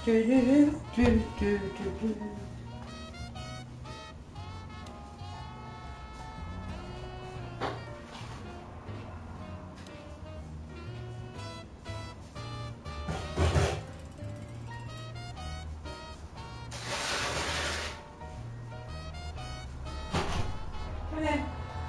Do, do, do, do, do, do. Come in.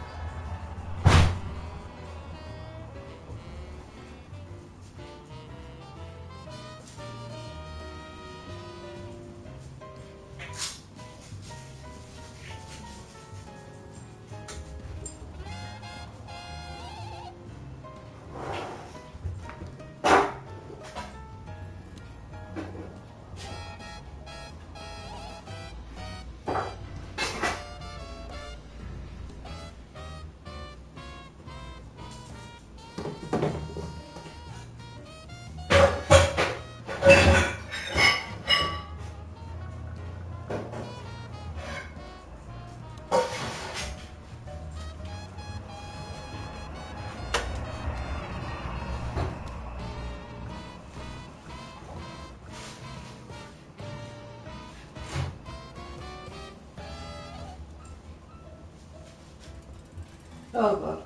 Oh God.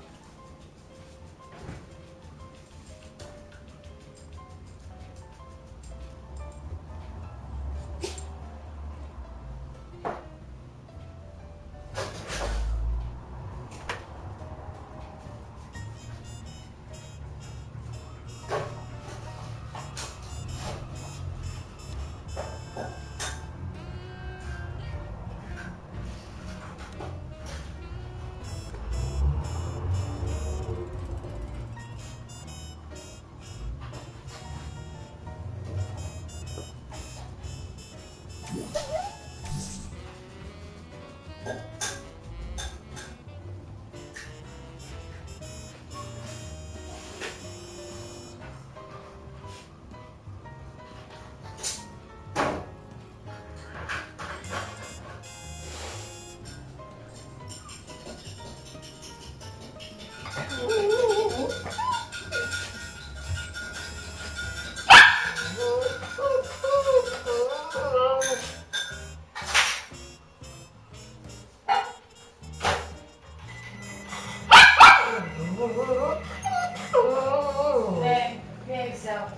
There, behave yourself.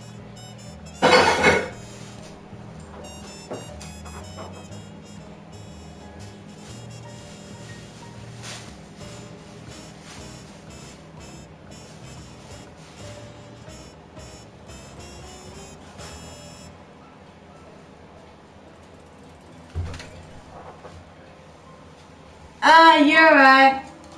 Ah, you're right.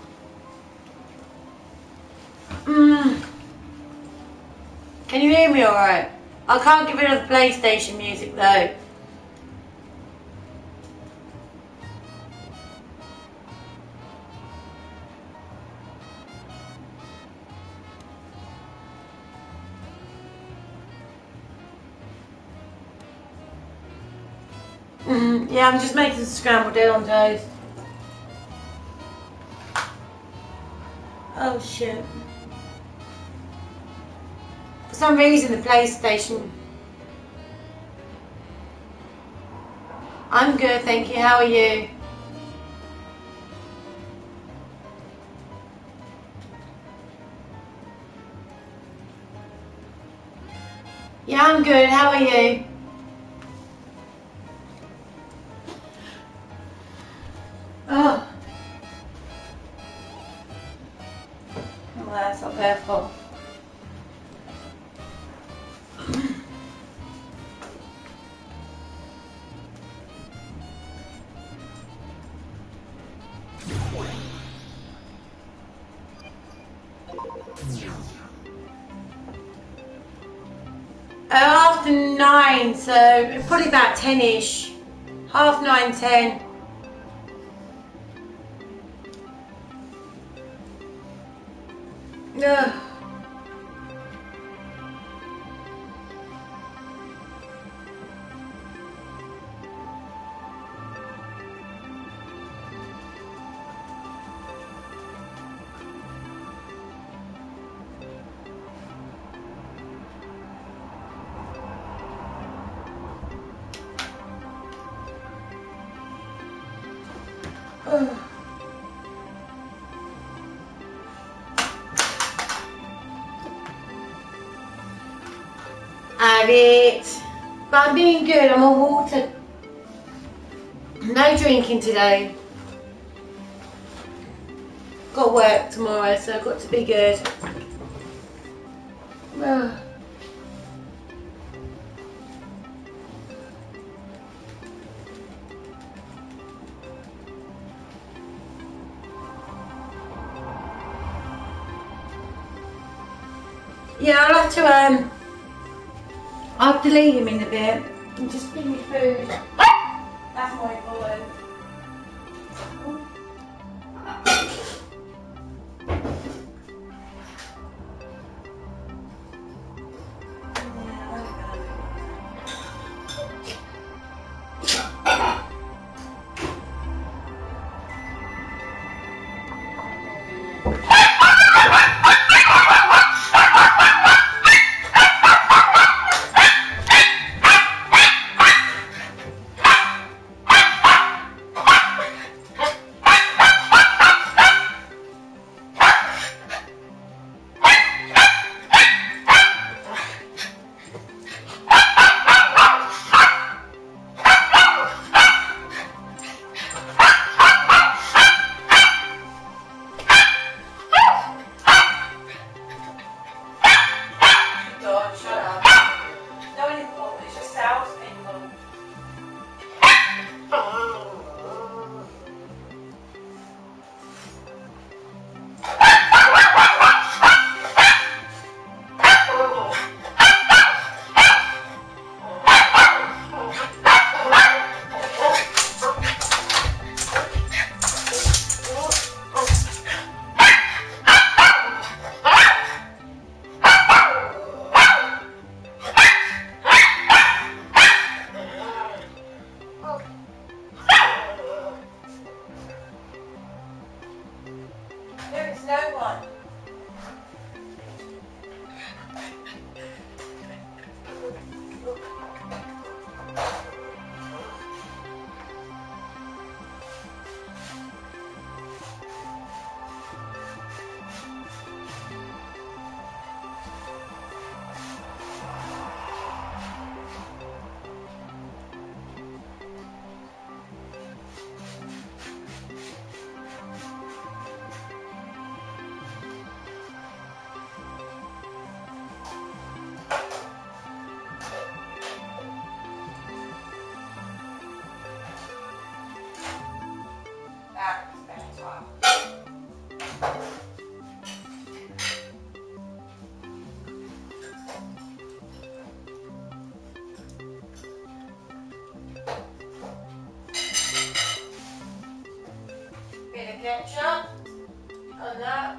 Can you hear me alright? I can't get rid of the PlayStation music though. Yeah, I'm just making some scrambled egg on toast. Oh shit. For some reason the PlayStation... I'm good, thank you. How are you? Yeah, I'm good. How are you? Oh. Well, that's not their fault. After 9, so probably about 10ish. 9:30, 10. Ugh. Have it. But I'm being good, I'm on water. No drinking today. Got work tomorrow, so I've got to be good. Yeah, I'll have to I'll delete him in a bit and just give me food. That's more important. Ketchup on that.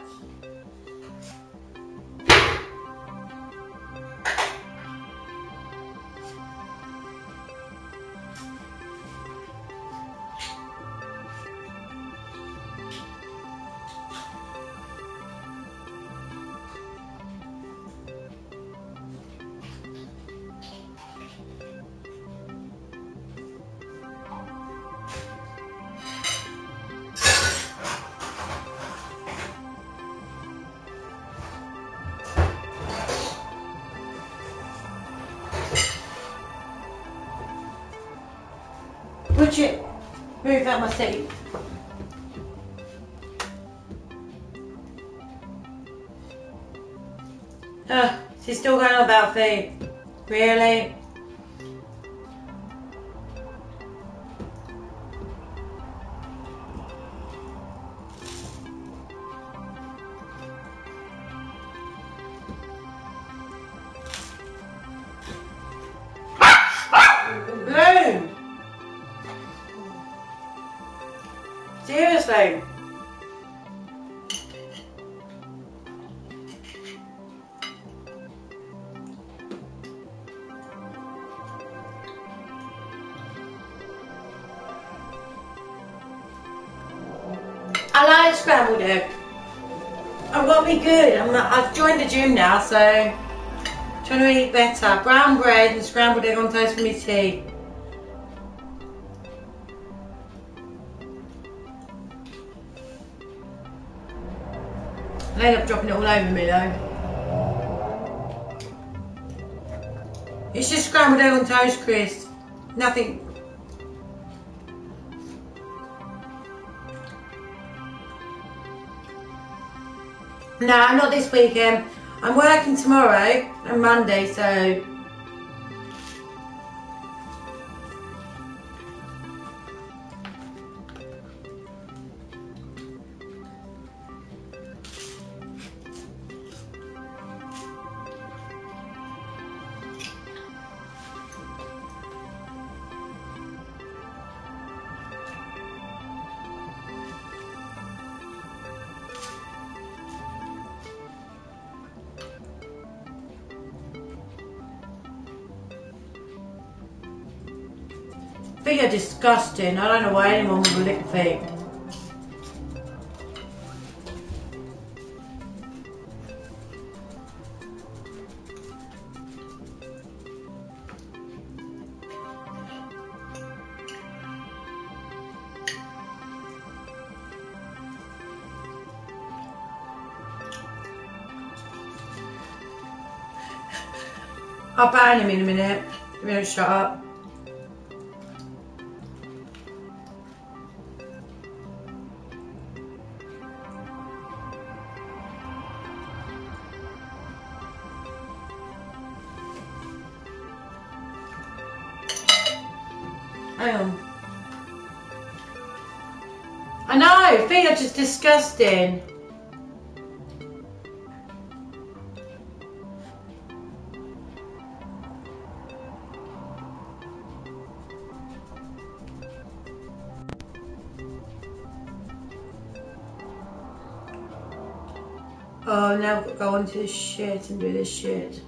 Bridget, move out my seat. She's still going on about food. Really? Bloom! Seriously? I like scrambled egg. I've got to be good. I've joined the gym now, so trying to eat better. Brown bread and scrambled egg on toast for me tea. I ended up dropping it all over me though. It's just scrambled egg on toast, Chris. Nothing. No, not this weekend. I'm working tomorrow and Monday, so. Feet are disgusting. I don't know why anyone would lick feet. I'll ban him in a minute if you don't shut up. Hang on. I know, feet are just disgusting. Oh, now I've got to go onto this shit and do this shit.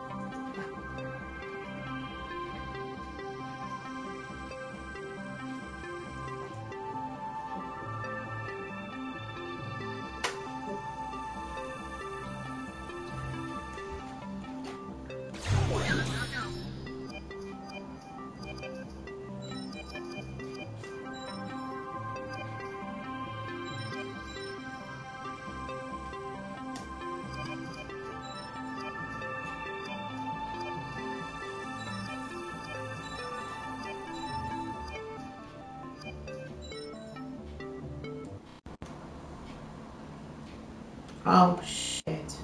Oh shit.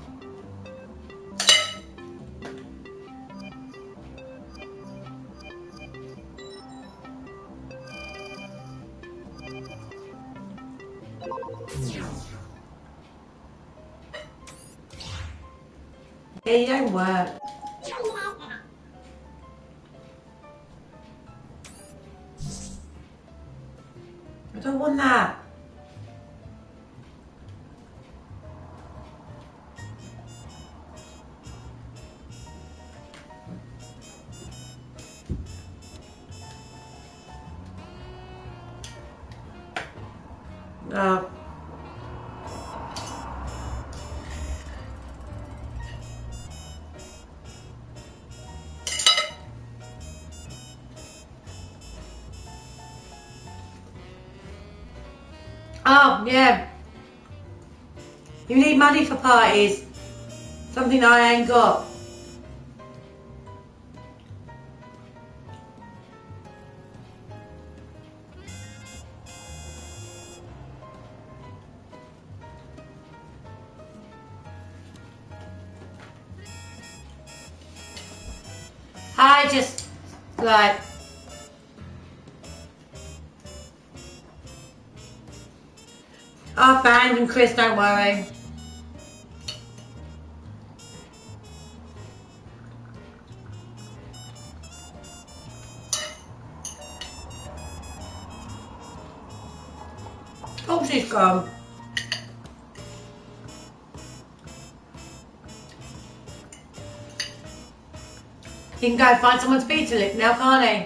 Yeah, you don't work. I don't want that. No. Oh, yeah. You need money for parties. Something I ain't got. I just, like... I'll find him, Chris, don't worry. Oh, she's gone. He can go find someone's feet to lick now, can't he?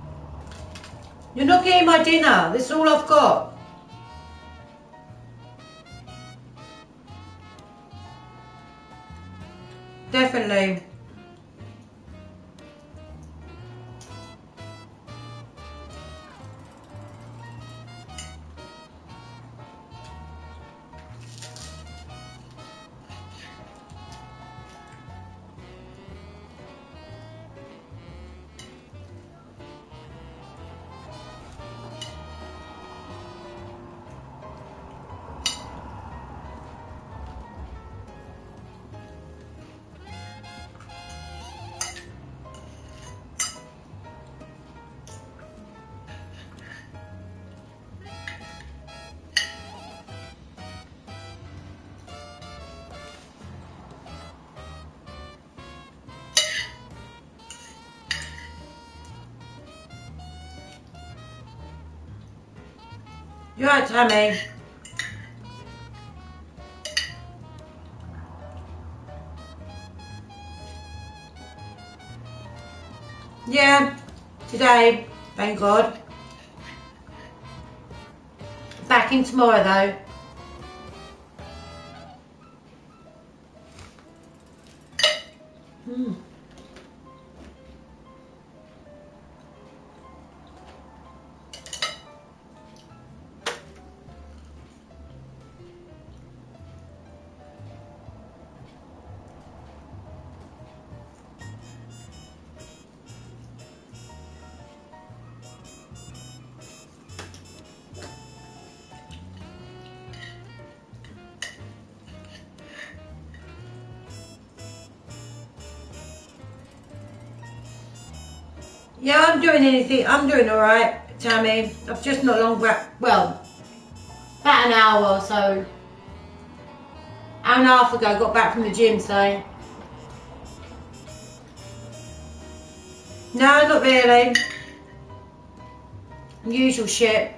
You're not getting my dinner. This is all I've got. definitely. You're right, Tammy. Yeah, today, thank God. Back in tomorrow though. Yeah, I'm doing anything. I'm doing all right, Tammy. I've just not long back. Well, about an hour or so. Hour and a half ago, got back from the gym. So no, not really. Usual shit.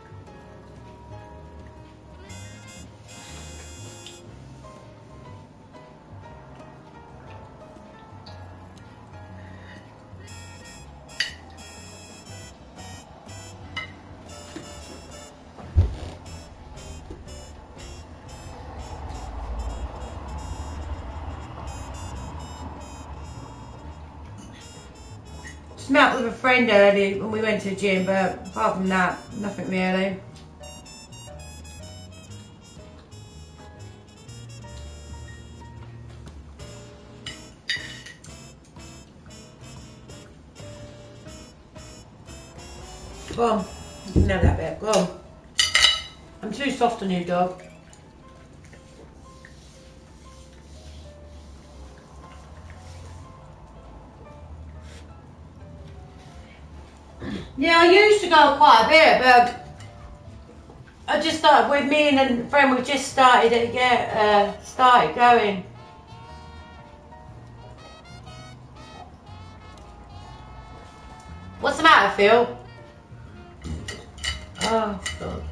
Just met up with a friend early when we went to the gym, but apart from that, nothing really. Go on, you can have that bit. Go on. I'm too soft on you, dog. Yeah, I used to go quite a bit, but I just started with me and a friend. We just started to get started going. What's the matter, Phil? Oh God.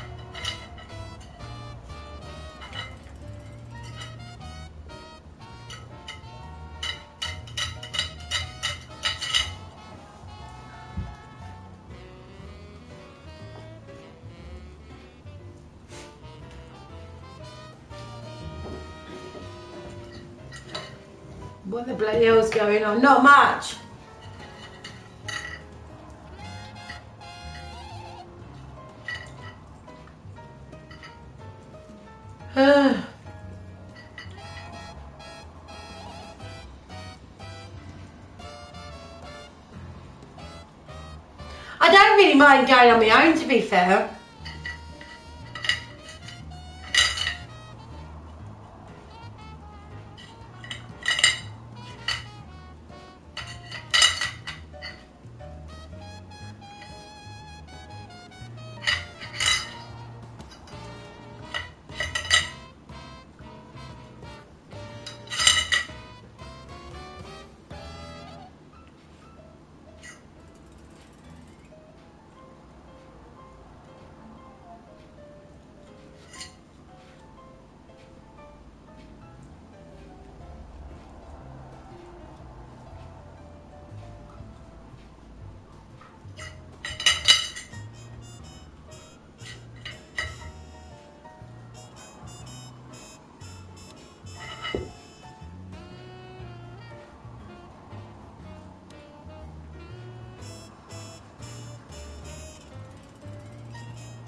What the bloody hell's going on? Not much. I don't really mind going on my own, to be fair.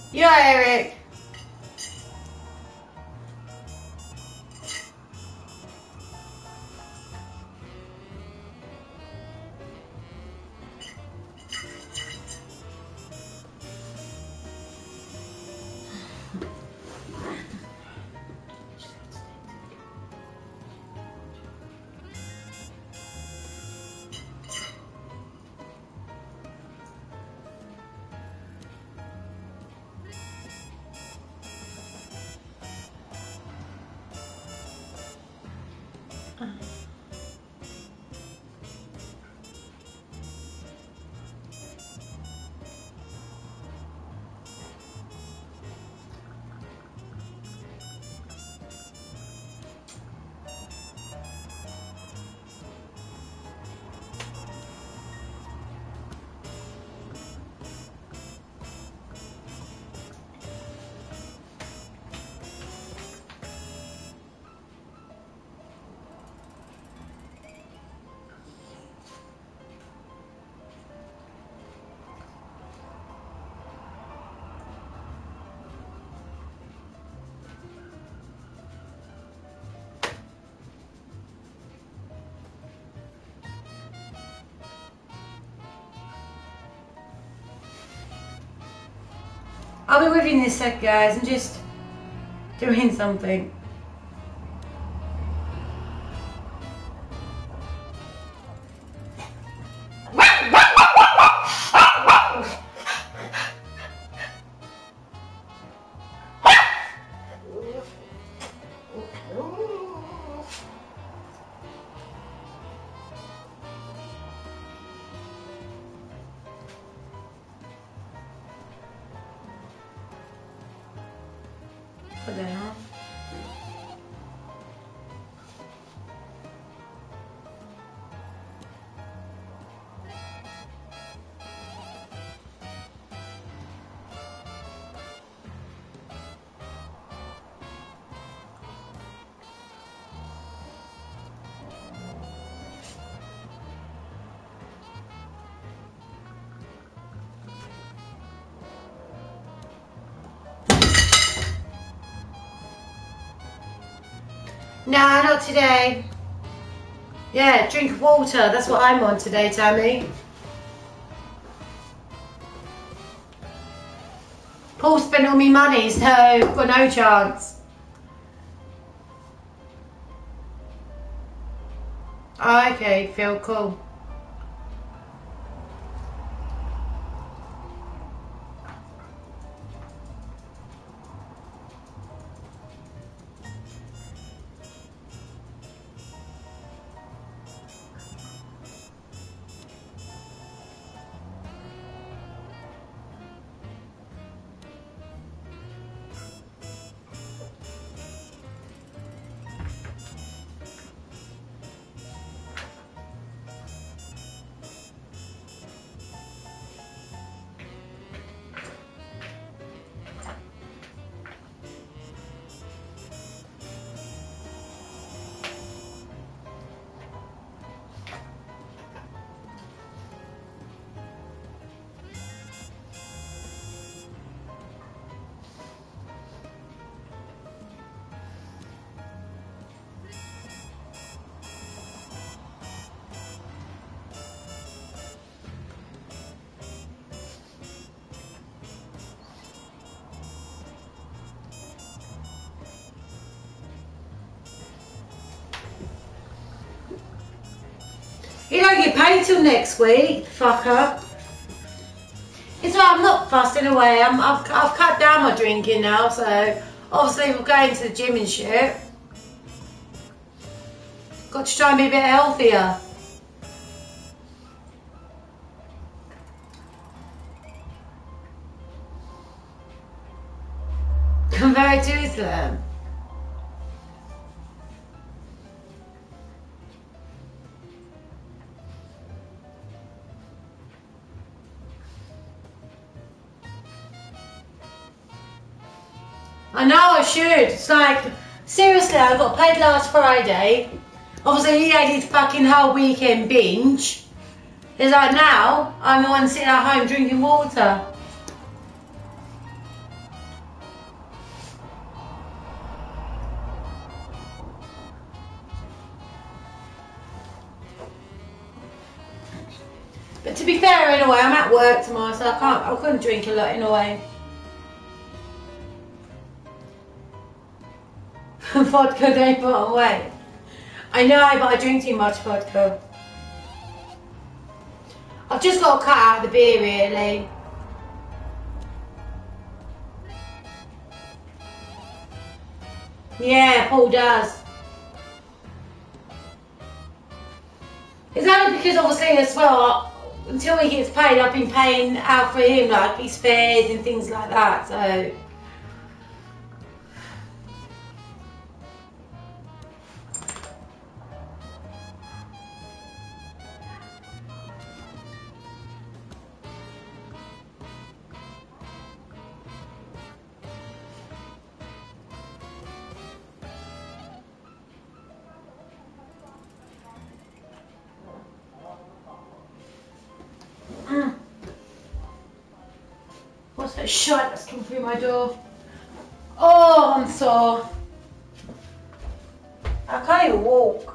Yeah, Eric. I'll be with you in a sec, guys. I'm just doing something. What the hell? Nah, not today. Yeah, drink water. That's what I'm on today, Tammy. Paul spent all my money, so got no chance. Oh, okay, Phil, cool. You don't get paid till next week, fucker. It's like I'm not fussing away. I've cut down my drinking now, so obviously we're going to the gym and shit. Got to try and be a bit healthier. Compared to Islam. I know I should. It's like, seriously, I got paid last Friday. Obviously, he had his fucking whole weekend binge. It's like now, I'm the one sitting at home drinking water. To be fair, anyway, I'm at work tomorrow, so I couldn't drink a lot anyway. Vodka don't put on weight. I know, but I drink too much vodka. I've just got to cut out the beer, really. Yeah, Paul does. It's only because obviously as well, until he gets paid, I've been paying out for him, like his fares and things like that, so. What's that shite that's come through my door? Oh, I'm sore. I can't even walk.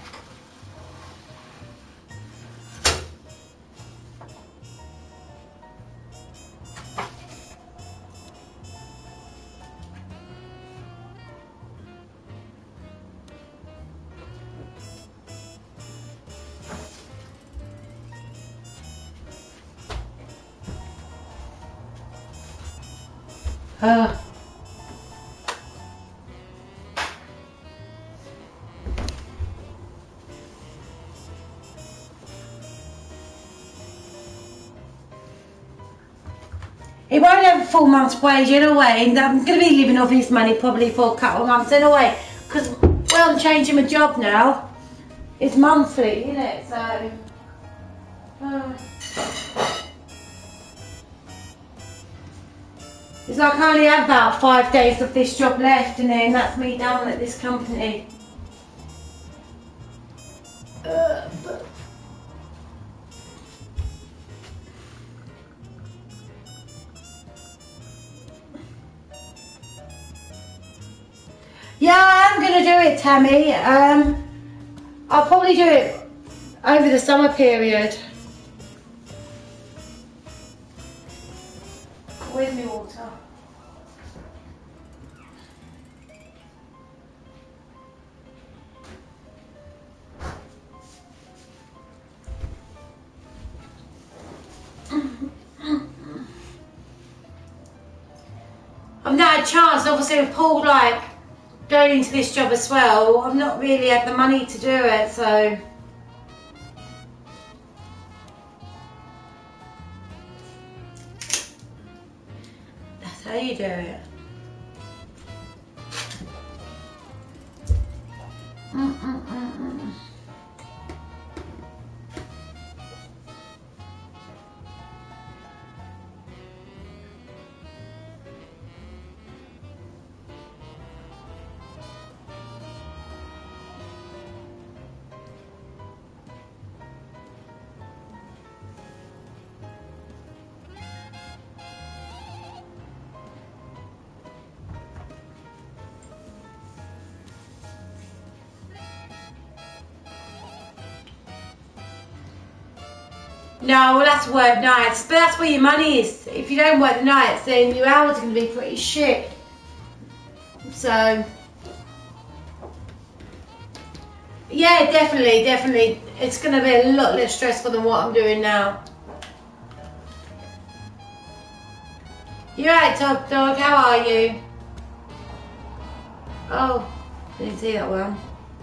He won't have a full month's wage anyway, and I'm going to be living off his money probably for a couple of months anyway, because, well, I'm changing my job now. It's monthly, isn't it? So. It's like I only have about 5 days of this job left, and then that's me done at this company. Yeah, I am going to do it, Tammy. I'll probably do it over the summer period. Where's my water? I've not had a chance, obviously with Paul like going into this job as well. I've not really had the money to do it, so. That's how you do it. No, we'll have to work nights, but that's where your money is. If you don't work the nights, then your hours are going to be pretty shit. So, yeah, definitely. It's going to be a lot less stressful than what I'm doing now. You right, Top Dog? How are you? Oh, didn't see that one.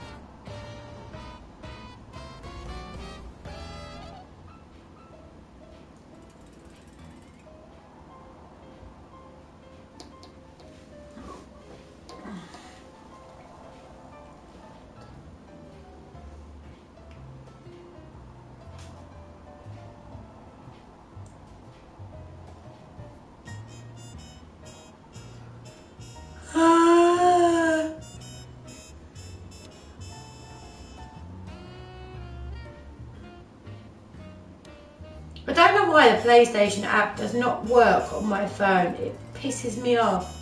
I don't know why the PlayStation app does not work on my phone. It pisses me off.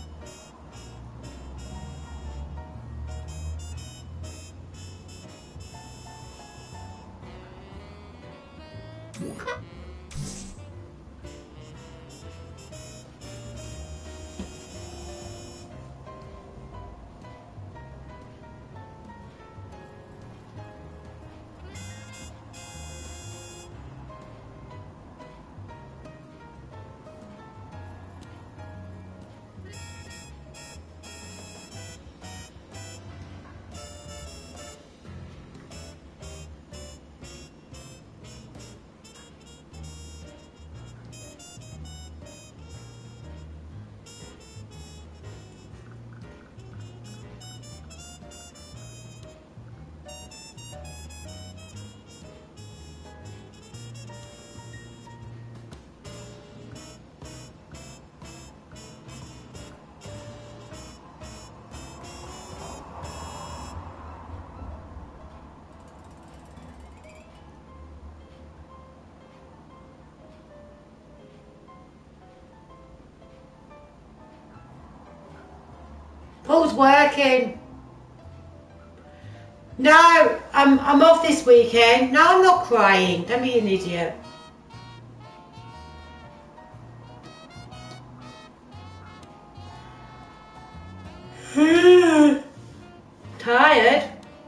Paul's working. No, I'm off this weekend. No, I'm not crying. Don't be an idiot. Tired?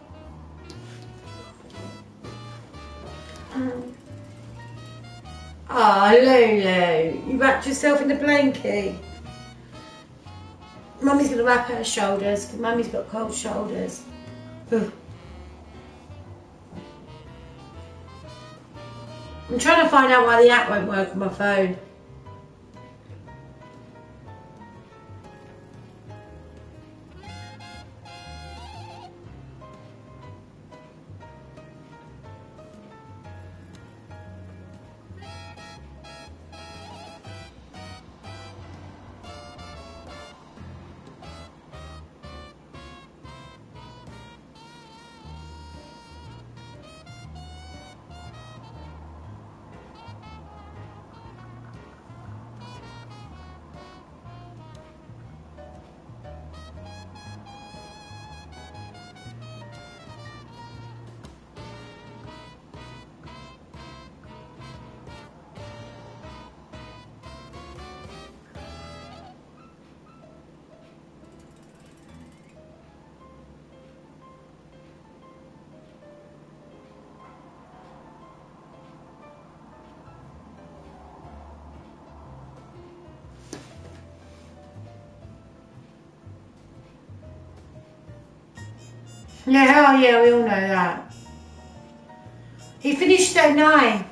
Oh, Lulu, you wrapped yourself in the blanket. Mummy's going to wrap her shoulders because Mummy's got cold shoulders. Ugh. I'm trying to find out why the app won't work on my phone. Yeah, oh yeah, we all know that. He finished at 9.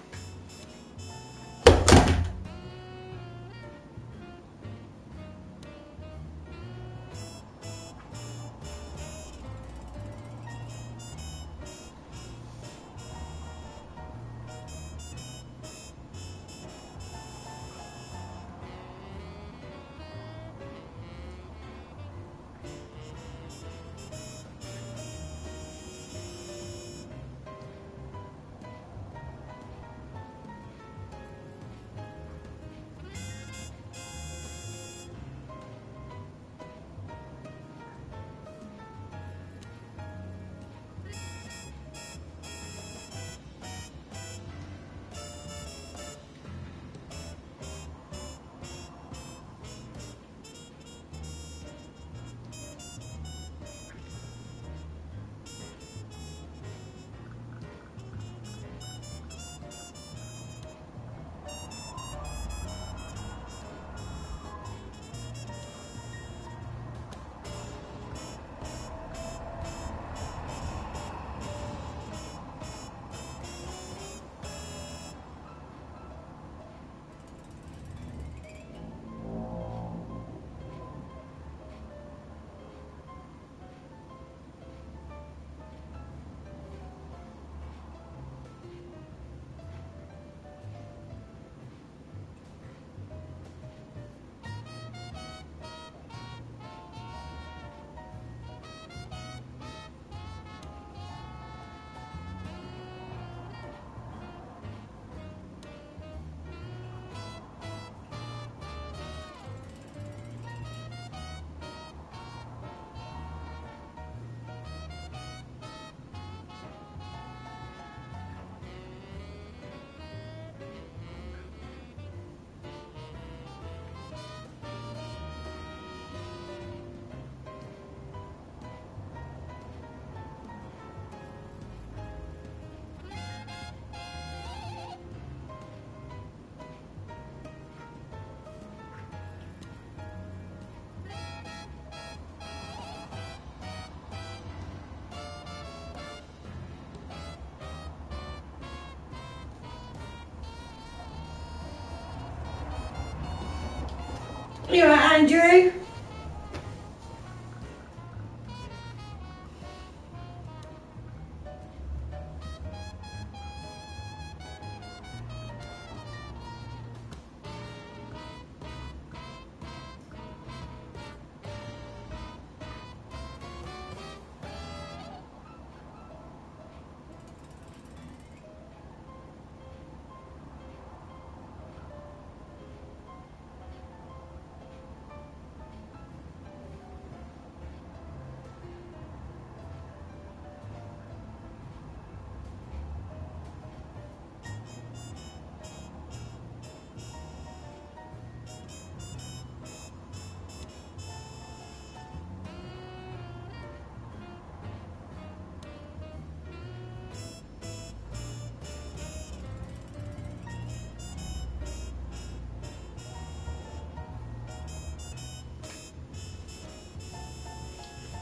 You alright, Andrew?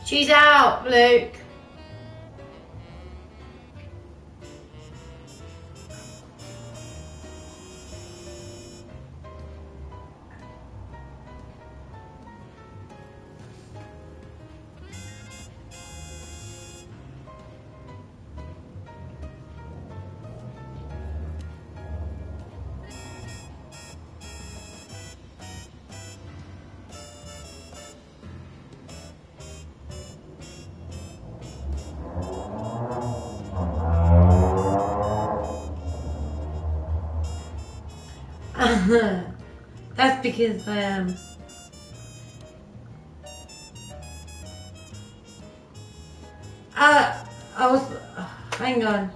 She's out, Luke. That's because I am. I was. Hang on.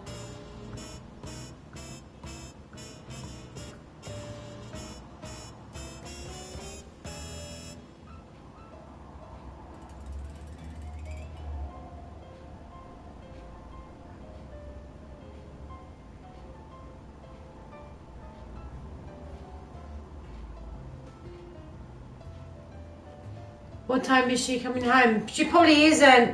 What time is she coming home? She probably isn't.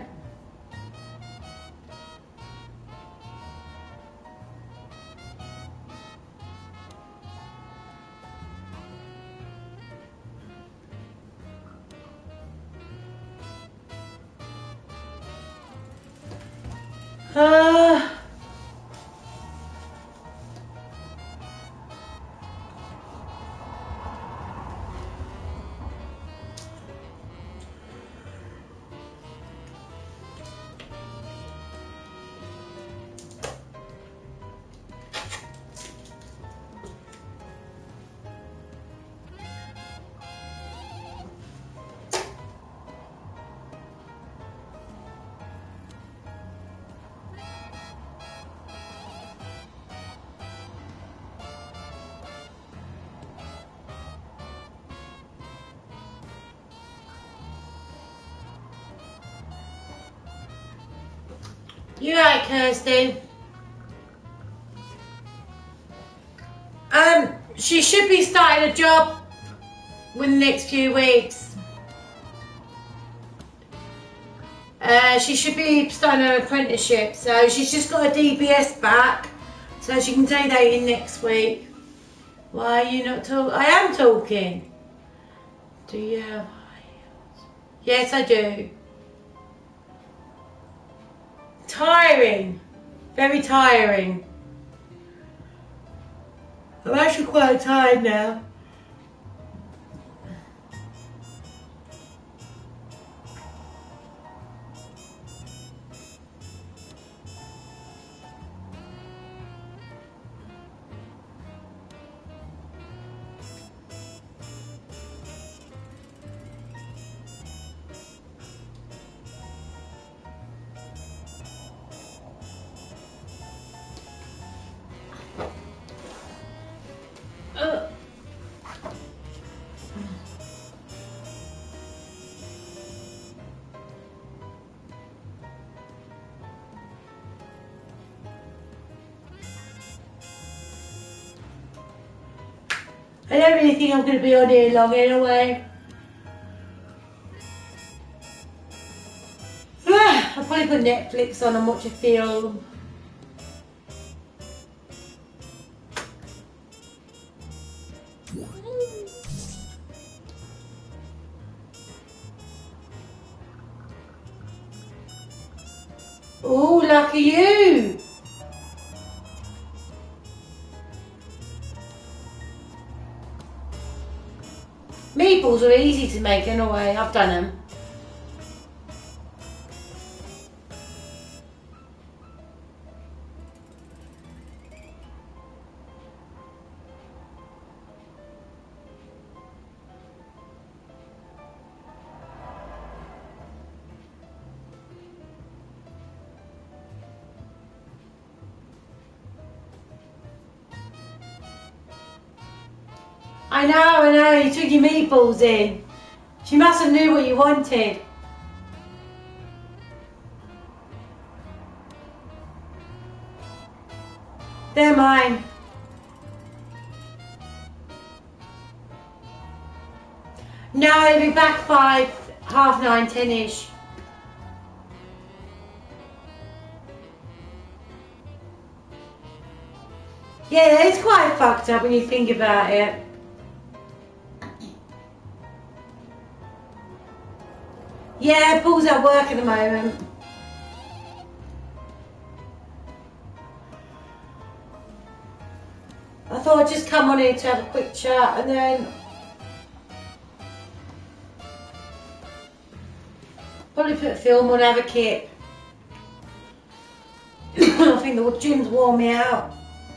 You right, Kirsty? She should be starting a job within the next few weeks. She should be starting an apprenticeship, so she's just got a DBS back, so she can take that in next week. Why are you not talking? I am talking. Do you have? Yes, I do. Tiring. Very tiring. I'm actually quite tired now. I don't really think I'm going to be on here long anyway. I'll probably put Netflix on and watch a film. Oh, lucky you! Meatballs are easy to make anyway, I've done them. I know, you took your meatballs in. She must have knew what you wanted. They're mine. No, I'll be back 5, half 9, 10-ish. Yeah, it's quite fucked up when you think about it. Yeah, Paul's at work at the moment. I thought I'd just come on here to have a quick chat and then probably put a film on, have a kit. I think the gym's worn me out.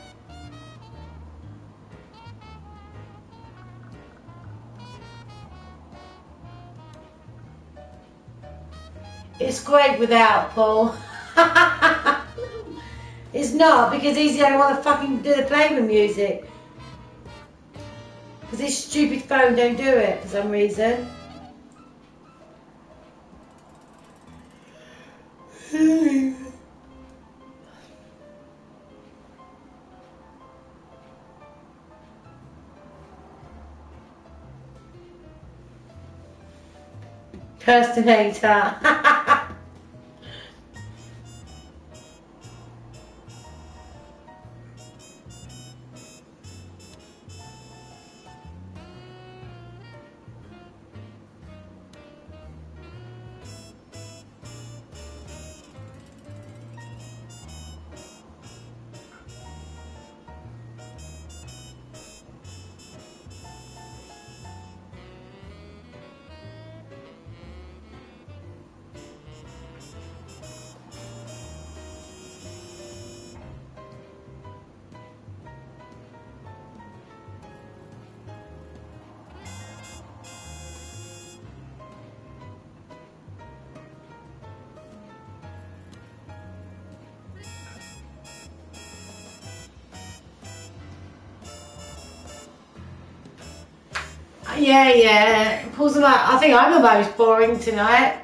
It's great without Paul. It's not, because he's the only one that fucking play with music. Because this stupid phone don't do it for some reason. Kirstenator. Yeah. Paul's like, I think I'm the most boring tonight.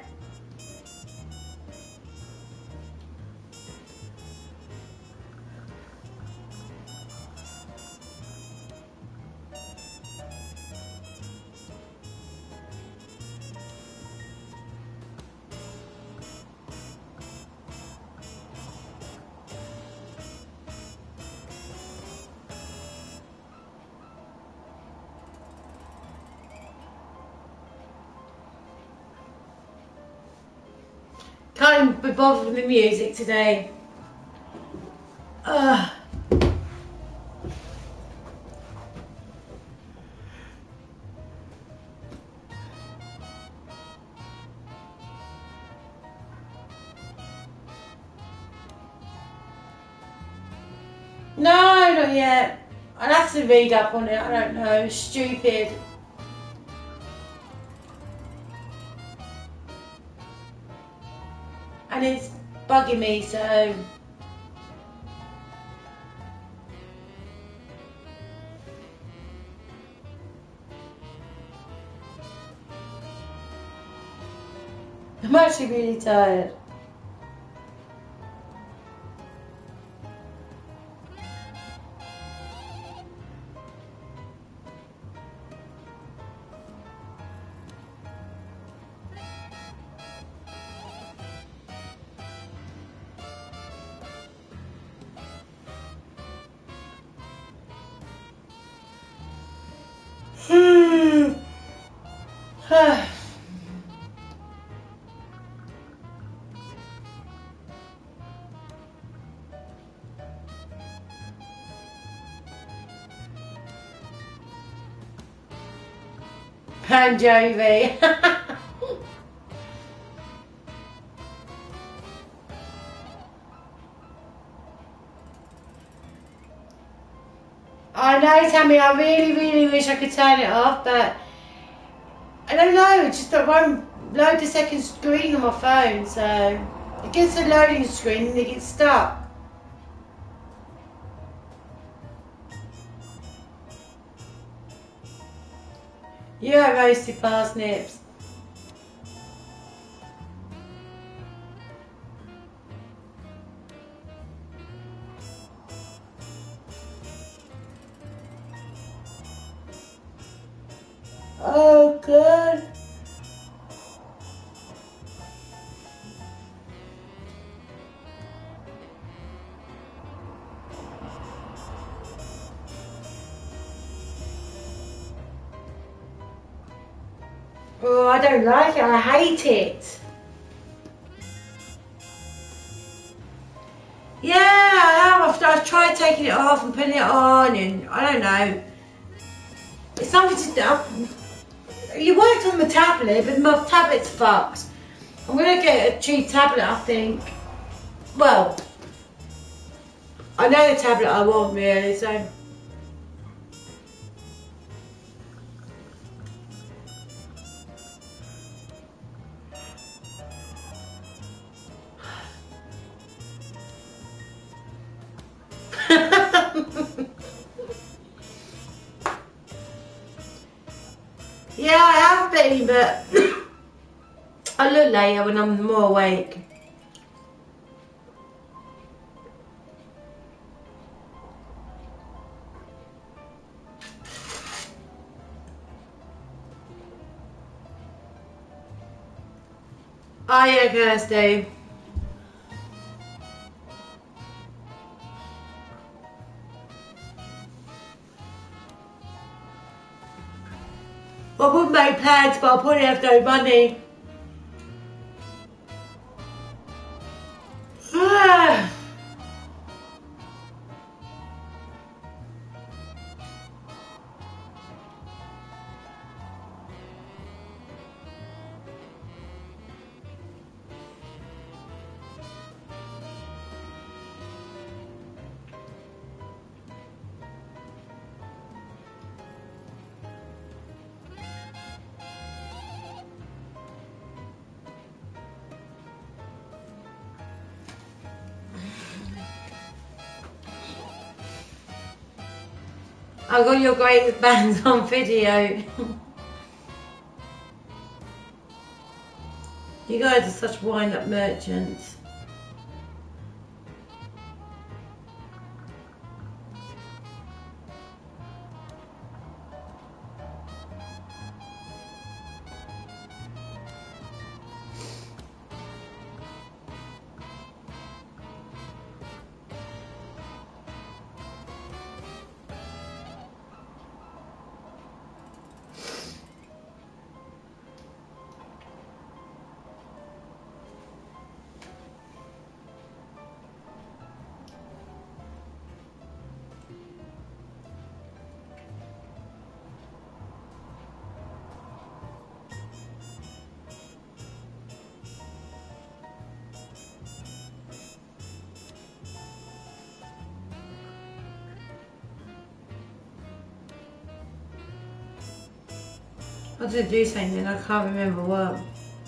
Can't be bothered with the music today. Ugh. No, not yet. I'll have to read up on it, I don't know. Stupid. And it's bugging me, so... I'm actually really tired. Bon Jovi. I know, Tammy, I really wish I could turn it off, but I don't know, it's just that won't load the second screen on my phone, so it gets the loading screen and it gets stuck. Yeah, roasted parsnips. Oh, God. Oh, I don't like it. I hate it. Yeah, I have. I've tried taking it off and putting it on, and I don't know. It's something to do. You worked on the tablet, but my tablet's fucked. I'm gonna get a cheap tablet, I think. Well, I know the tablet I want really, so. Yeah, I have been, but I'll look later when I'm more awake. Oh yeah, Kirsty. I would make plans, but I'll probably have no money. I got your greatest bands on video. You guys are such wind-up merchants. I did do something, I can't remember what.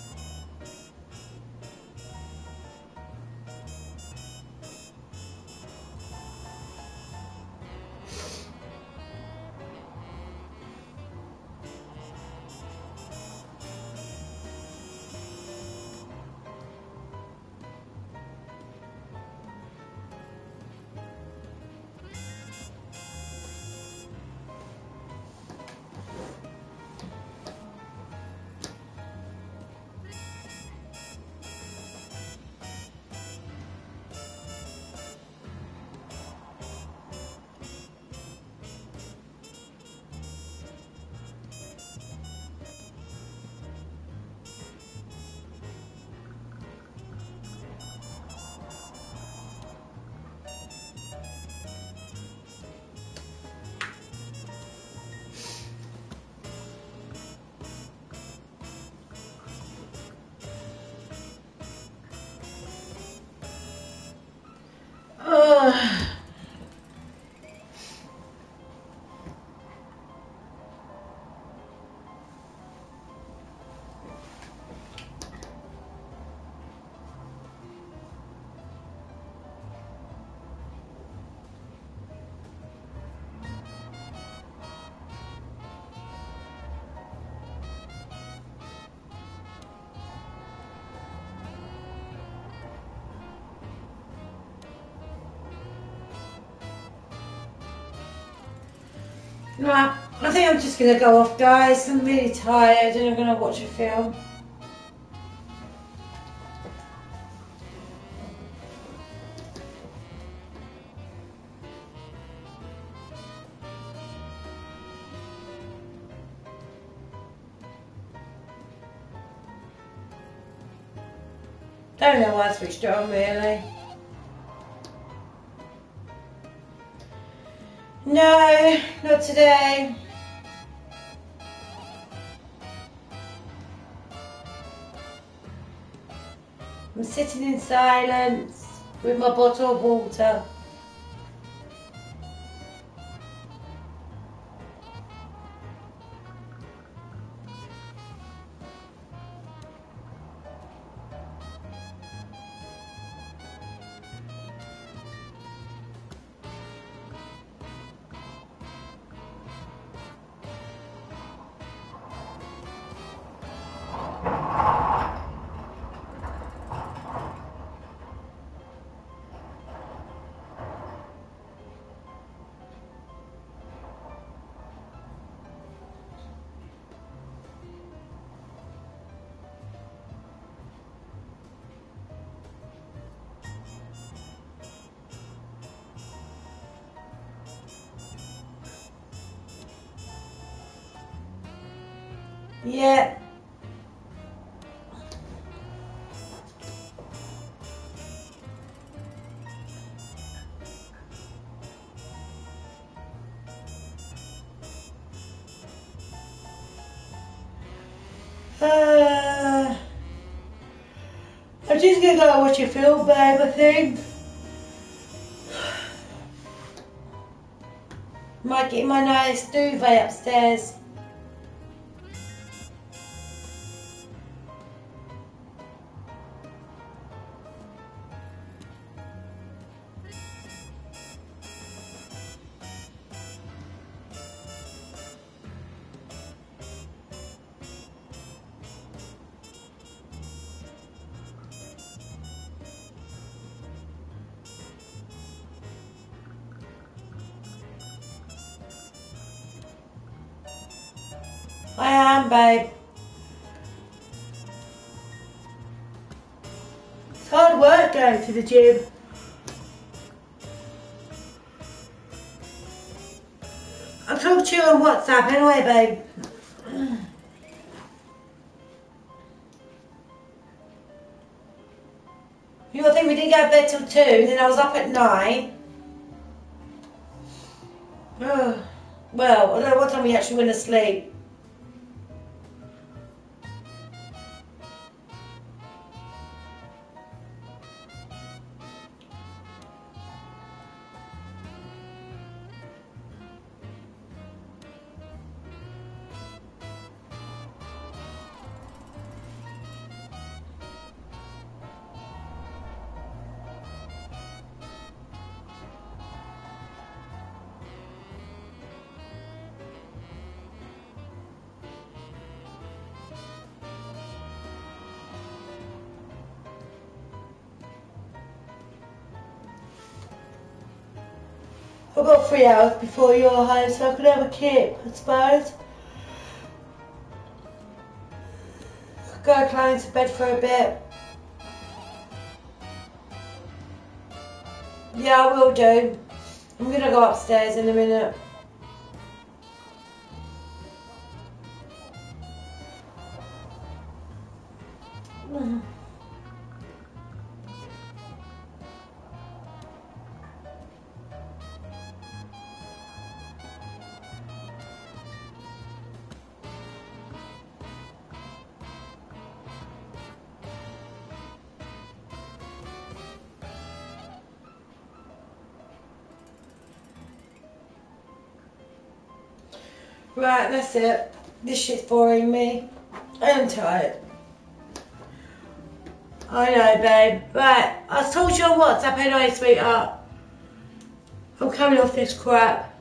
Right, I think I'm just going to go off, guys. I'm really tired and I'm going to watch a film. Don't know why I switched it on really. No, not today. I'm sitting in silence with my bottle of water. Yeah. I'm just gonna go watch a film, babe, I think. Might get my nice duvet upstairs. I am, babe. It's hard work going to the gym. I'll talk to you on WhatsApp anyway, babe. You all think we didn't go to bed till 2, then I was up at 9. Well, I don't know what time we actually went to sleep. I've got 3 hours before you're home, so I could have a kip, I suppose. Go climb to bed for a bit. Yeah, I will do. I'm gonna go upstairs in a minute. Right, that's it. This shit's boring me. I am tired. I know, babe. Right, I'll talk to you on WhatsApp anyway, sweetheart. I'm coming off this crap.